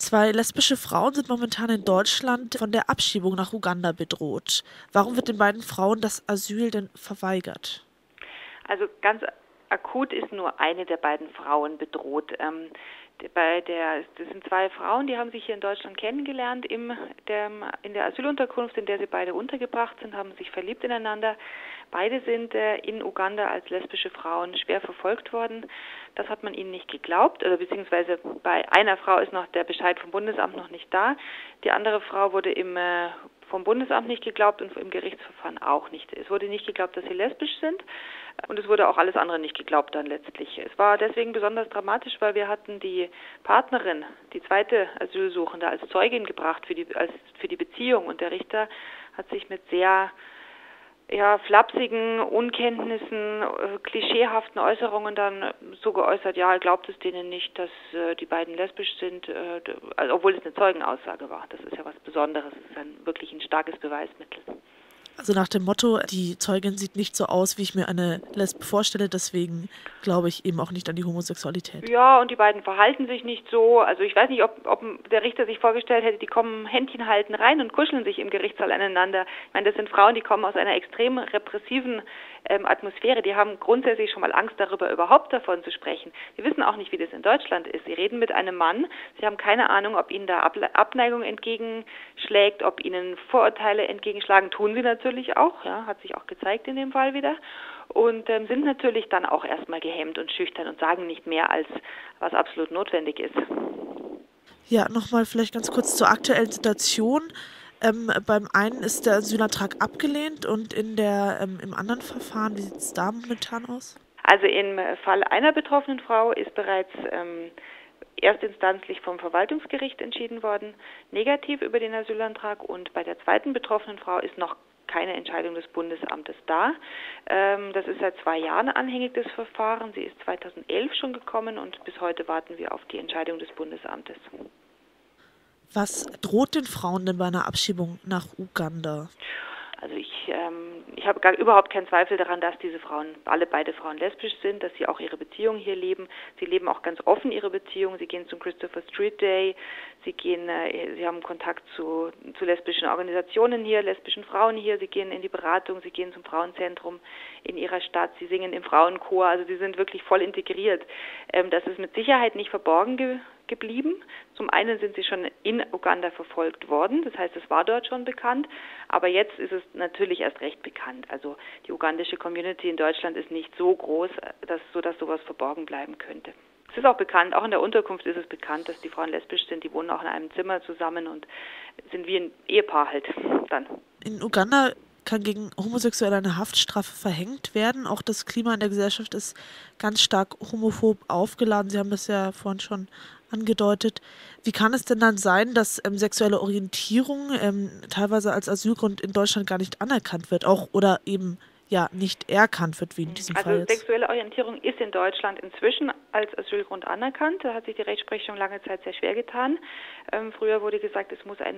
Zwei lesbische Frauen sind momentan in Deutschland von der Abschiebung nach Uganda bedroht. Warum wird den beiden Frauen das Asyl denn verweigert? Also ganz akut ist nur eine der beiden Frauen bedroht. Das sind zwei Frauen, die haben sich hier in Deutschland kennengelernt in der Asylunterkunft, in der sie beide untergebracht sind, haben sich verliebt ineinander. Beide sind in Uganda als lesbische Frauen schwer verfolgt worden. Das hat man ihnen nicht geglaubt, oder beziehungsweise bei einer Frau ist noch der Bescheid vom Bundesamt noch nicht da. Die andere Frau wurde vom Bundesamt nicht geglaubt und im Gerichtsverfahren auch nicht. Es wurde nicht geglaubt, dass sie lesbisch sind, und es wurde auch alles andere nicht geglaubt dann letztlich. Es war deswegen besonders dramatisch, weil wir hatten die Partnerin, die zweite Asylsuchende, als Zeugin gebracht für die Beziehung, und der Richter hat sich mit sehr flapsigen Unkenntnissen, klischeehaften Äußerungen dann so geäußert, ja, er glaubt es denen nicht, dass die beiden lesbisch sind, also, obwohl es eine Zeugenaussage war. Das ist ja was Besonderes, es ist wirklich ein starkes Beweismittel. Also nach dem Motto, die Zeugin sieht nicht so aus, wie ich mir eine Lesbe vorstelle, deswegen glaube ich eben auch nicht an die Homosexualität. Ja, und die beiden verhalten sich nicht so. Also ich weiß nicht, ob der Richter sich vorgestellt hätte, die kommen Händchen halten rein und kuscheln sich im Gerichtssaal aneinander. Ich meine, das sind Frauen, die kommen aus einer extrem repressiven Atmosphäre. Die haben grundsätzlich schon mal Angst darüber, überhaupt davon zu sprechen. Die wissen auch nicht, wie das in Deutschland ist. Sie reden mit einem Mann, sie haben keine Ahnung, ob ihnen da Abneigung entgegenschlägt, ob ihnen Vorurteile entgegenschlagen. Tun sie natürlich auch, ja, hat sich auch gezeigt in dem Fall wieder. Und sind natürlich dann auch erstmal gehemmt und schüchtern und sagen nicht mehr, als was absolut notwendig ist. Ja, nochmal vielleicht ganz kurz zur aktuellen Situation. Beim einen ist der Asylantrag abgelehnt und im anderen Verfahren, wie sieht es da momentan aus? Also im Fall einer betroffenen Frau ist bereits erstinstanzlich vom Verwaltungsgericht entschieden worden, negativ über den Asylantrag, und bei der zweiten betroffenen Frau ist noch keine Entscheidung des Bundesamtes da. Das ist seit 2 Jahren anhängig, das Verfahren. Sie ist 2011 schon gekommen und bis heute warten wir auf die Entscheidung des Bundesamtes. Was droht den Frauen denn bei einer Abschiebung nach Uganda? Also ich habe überhaupt keinen Zweifel daran, dass diese Frauen, beide Frauen lesbisch sind, dass sie auch ihre Beziehung hier leben. Sie leben auch ganz offen ihre Beziehung. Sie gehen zum Christopher Street Day. Sie haben Kontakt zu lesbischen Organisationen hier, lesbischen Frauen hier. Sie gehen in die Beratung. Sie gehen zum Frauenzentrum in ihrer Stadt. Sie singen im Frauenchor. Also sie sind wirklich voll integriert. Das ist mit Sicherheit nicht verborgen geblieben. Zum einen sind sie schon in Uganda verfolgt worden, das heißt, es war dort schon bekannt, aber jetzt ist es natürlich erst recht bekannt. Also die ugandische Community in Deutschland ist nicht so groß, dass sowas verborgen bleiben könnte. Es ist auch bekannt, auch in der Unterkunft ist es bekannt, dass die Frauen lesbisch sind, die wohnen auch in einem Zimmer zusammen und sind wie ein Ehepaar halt dann. In Uganda kann gegen Homosexuelle eine Haftstrafe verhängt werden. Auch das Klima in der Gesellschaft ist ganz stark homophob aufgeladen. Sie haben das ja vorhin schon angedeutet. Wie kann es denn dann sein, dass sexuelle Orientierung teilweise als Asylgrund in Deutschland gar nicht anerkannt wird, auch oder eben ja nicht erkannt wird, wie in diesem Fall jetzt? Also sexuelle Orientierung ist in Deutschland inzwischen als Asylgrund anerkannt. Da hat sich die Rechtsprechung lange Zeit sehr schwer getan. Früher wurde gesagt, es muss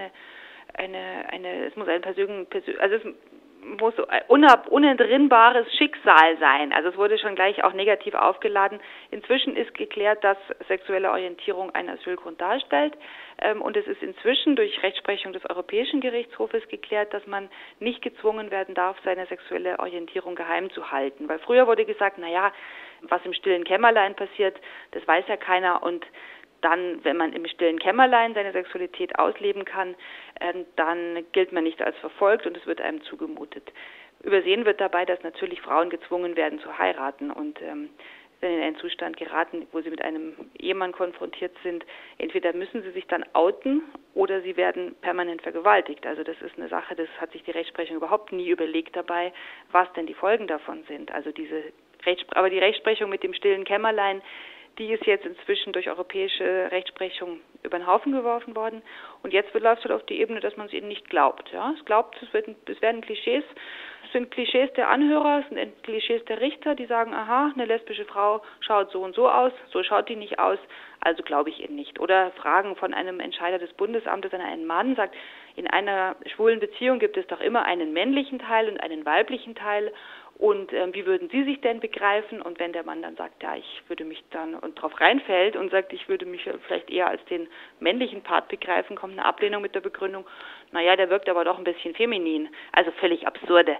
muss unentrinnbares Schicksal sein. Also es wurde schon gleich auch negativ aufgeladen. Inzwischen ist geklärt, dass sexuelle Orientierung einen Asylgrund darstellt. Und es ist inzwischen durch Rechtsprechung des Europäischen Gerichtshofes geklärt, dass man nicht gezwungen werden darf, seine sexuelle Orientierung geheim zu halten. Weil früher wurde gesagt, was im stillen Kämmerlein passiert, das weiß ja keiner, und dann, wenn man im stillen Kämmerlein seine Sexualität ausleben kann, dann gilt man nicht als verfolgt und es wird einem zugemutet. Übersehen wird dabei, dass natürlich Frauen gezwungen werden zu heiraten und wenn in einen Zustand geraten, wo sie mit einem Ehemann konfrontiert sind, entweder müssen sie sich dann outen oder sie werden permanent vergewaltigt. Also das ist eine Sache, das hat sich die Rechtsprechung überhaupt nie überlegt dabei, was denn die Folgen davon sind. Also aber die Rechtsprechung mit dem stillen Kämmerlein, die ist jetzt inzwischen durch europäische Rechtsprechung über den Haufen geworfen worden. Und jetzt läuft es halt auf die Ebene, dass man es ihnen nicht glaubt. Ja? Es werden Klischees, es sind Klischees der Anhörer, es sind Klischees der Richter, die sagen, aha, eine lesbische Frau schaut so und so aus, so schaut die nicht aus, also glaube ich ihnen nicht. Oder Fragen von einem Entscheider des Bundesamtes an einen Mann, sagt, in einer schwulen Beziehung gibt es doch immer einen männlichen Teil und einen weiblichen Teil. Und wie würden Sie sich denn begreifen? Und wenn der Mann dann sagt, ja, ich würde mich dann und drauf reinfällt und sagt, ich würde mich vielleicht eher als den männlichen Part begreifen, kommt eine Ablehnung mit der Begründung, naja, der wirkt aber doch ein bisschen feminin. Also völlig absurde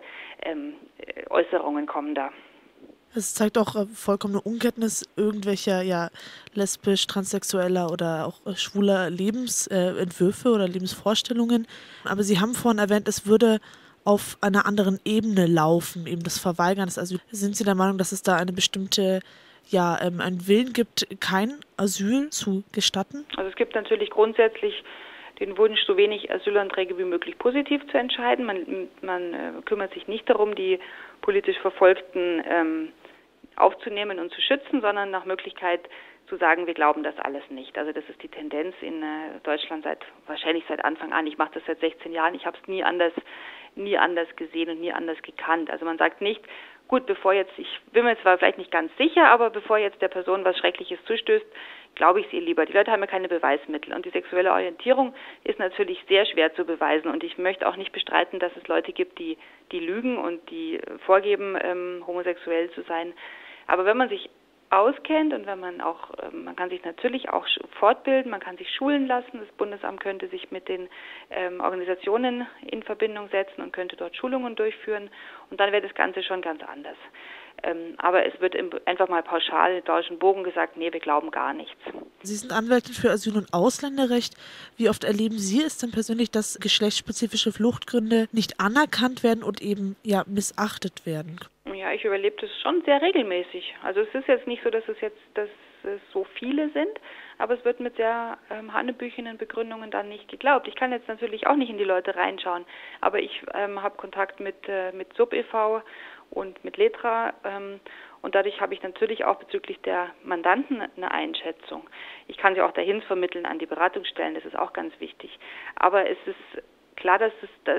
Äußerungen kommen da. Es zeigt auch vollkommene Unkenntnis irgendwelcher lesbisch, transsexueller oder auch schwuler Lebensentwürfe oder Lebensvorstellungen. Aber Sie haben vorhin erwähnt, es würde auf einer anderen Ebene laufen, eben das Verweigern des Asyls. Sind Sie der Meinung, dass es da eine bestimmte, einen Willen gibt, kein Asyl zu gestatten? Also es gibt natürlich grundsätzlich den Wunsch, so wenig Asylanträge wie möglich positiv zu entscheiden. Man kümmert sich nicht darum, die politisch Verfolgten aufzunehmen und zu schützen, sondern nach Möglichkeit zu sagen, wir glauben das alles nicht. Also das ist die Tendenz in Deutschland wahrscheinlich seit Anfang an. Ich mache das seit 16 Jahren. Ich habe es nie anders gesehen und nie anders gekannt. Also man sagt nicht, gut, ich bin mir zwar vielleicht nicht ganz sicher, aber bevor jetzt der Person was Schreckliches zustößt, glaube ich es ihr lieber. Die Leute haben ja keine Beweismittel und die sexuelle Orientierung ist natürlich sehr schwer zu beweisen und ich möchte auch nicht bestreiten, dass es Leute gibt, die lügen und die vorgeben, homosexuell zu sein. Aber wenn man sich auskennt und wenn man kann sich natürlich auch fortbilden, man kann sich schulen lassen. Das Bundesamt könnte sich mit den Organisationen in Verbindung setzen und könnte dort Schulungen durchführen und dann wäre das Ganze schon ganz anders. Aber es wird einfach mal pauschal in deutschen Bogen gesagt, nee, wir glauben gar nichts. Sie sind Anwältin für Asyl- und Ausländerrecht. Wie oft erleben Sie es denn persönlich, dass geschlechtsspezifische Fluchtgründe nicht anerkannt werden und eben missachtet werden? Ja, ich überlebe das schon sehr regelmäßig. Also es ist jetzt nicht so, dass es so viele sind, aber es wird mit sehr hanebüchenen Begründungen dann nicht geglaubt. Ich kann jetzt natürlich auch nicht in die Leute reinschauen, aber ich habe Kontakt mit SUB e.V. und mit Letra und dadurch habe ich natürlich auch bezüglich der Mandanten eine Einschätzung. Ich kann sie auch dahin vermitteln an die Beratungsstellen, das ist auch ganz wichtig. Aber es ist klar, dass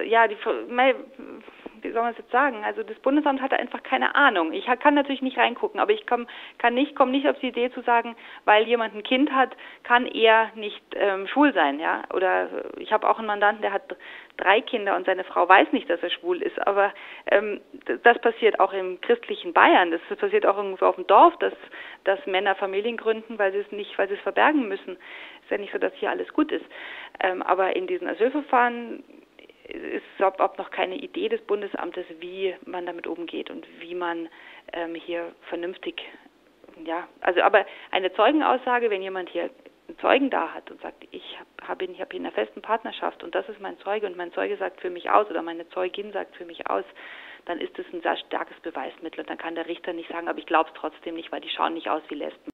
wie soll man es jetzt sagen? Also das Bundesamt hat einfach keine Ahnung. Ich kann natürlich nicht reingucken, aber ich komme nicht auf die Idee zu sagen, weil jemand ein Kind hat, kann er nicht schwul sein, ja? Oder ich habe auch einen Mandanten, der hat 3 Kinder und seine Frau weiß nicht, dass er schwul ist. Aber das passiert auch im christlichen Bayern. Das passiert auch irgendwo auf dem Dorf, dass Männer Familien gründen, weil sie es verbergen müssen. Ist ja nicht so, dass hier alles gut ist. Aber in diesen Asylverfahren ist überhaupt noch keine Idee des Bundesamtes, wie man damit umgeht und wie man hier vernünftig, aber eine Zeugenaussage, wenn jemand hier einen Zeugen da hat und sagt, ich habe ihn in einer festen Partnerschaft und das ist mein Zeuge und mein Zeuge sagt für mich aus oder meine Zeugin sagt für mich aus, dann ist das ein sehr starkes Beweismittel und dann kann der Richter nicht sagen, aber ich glaube es trotzdem nicht, weil die schauen nicht aus wie Lesben.